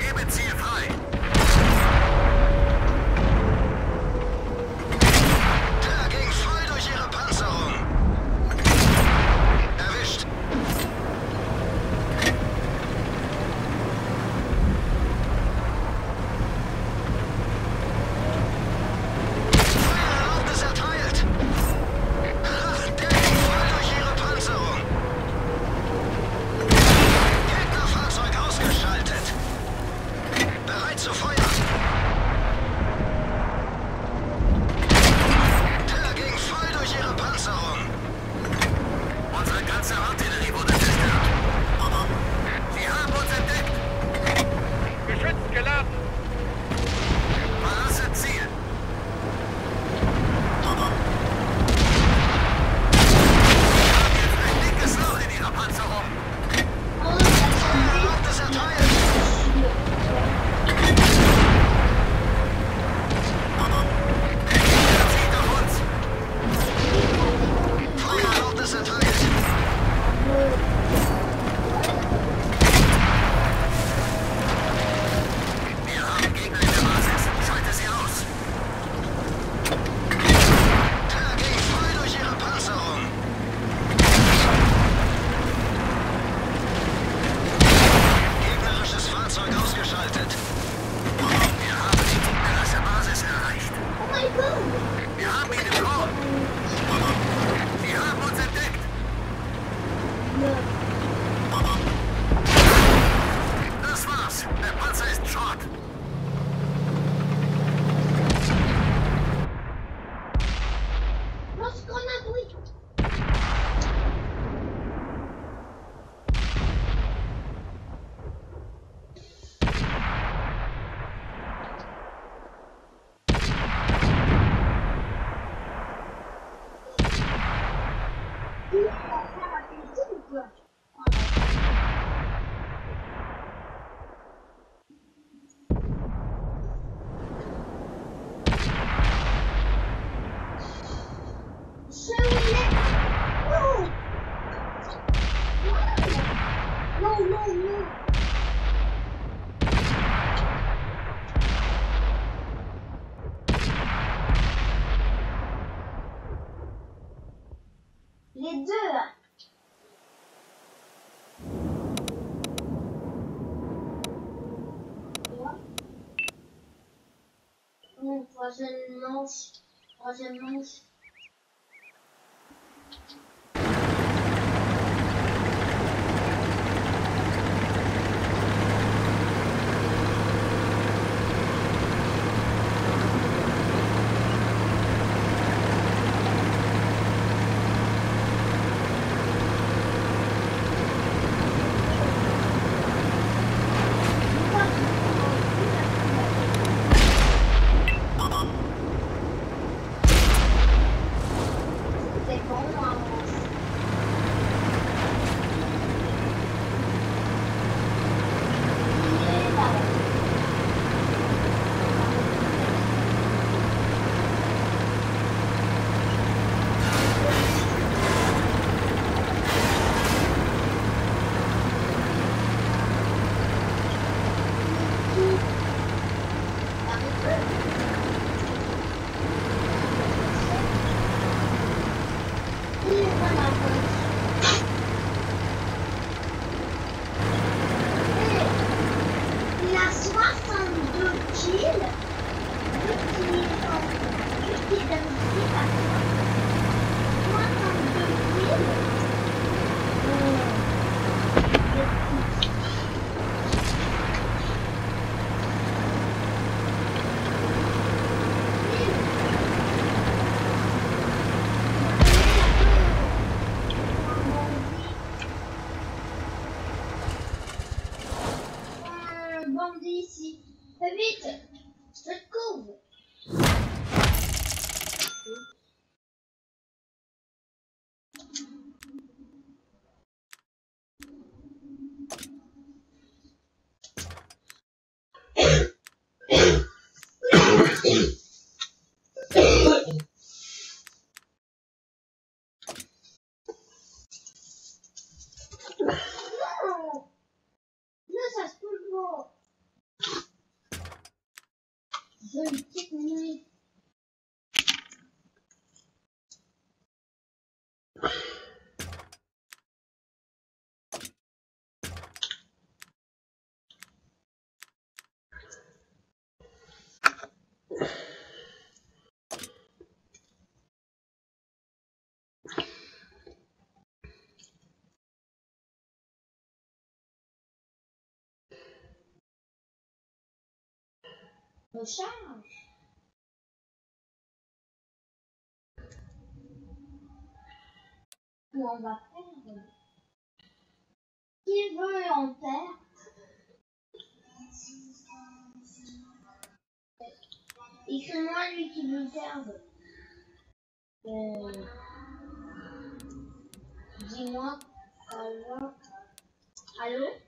Gebe Ziel frei. Der ging voll durch ihre Panzerung. Erwischt. Feuererlaubnis erteilt. Ha, der ging voll durch ihre Panzerung. Gegnerfahrzeug ausgeschaltet. Bereit zu feuern. Der ging voll durch ihre Panzerung. Unsere ganze Artillerie wurde zerstört. Sie haben uns entdeckt. Geschütz geladen. Verlasse Ziel. Jetzt ein dickes Loch in ihrer Panzerung. Feuererlaubnis erteilt. Der Gegner zieht auf uns. Feuererlaubnis erteilt. Wir haben Gegner in der Basis. Schalte sie aus. Der ging voll durch ihre Panzerung. Gegnerisches Fahrzeug ausgeschaltet. Wir haben die gegnerische Basis erreicht. Wir haben ihn im Korb. Sie haben uns entdeckt. Das war's. Der Panzer ist Schrott. Les deux. Bon, troisième manche. Troisième manche. C'est bon, hein. Il a 62 kills. Qui est dans 62 kills. Bandit ici. Fais vite. Je te couvre. Non, ça se peut pas. Je veux une petite nuit. Recharge. Où on va perdre. Qui veut en perdre? Écris-moi lui qui veut perdre. Dis-moi. Allô?